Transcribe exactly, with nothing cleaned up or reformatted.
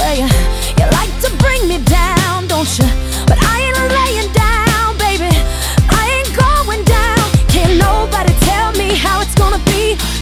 Yeah, you, you like to bring me down, don't you? But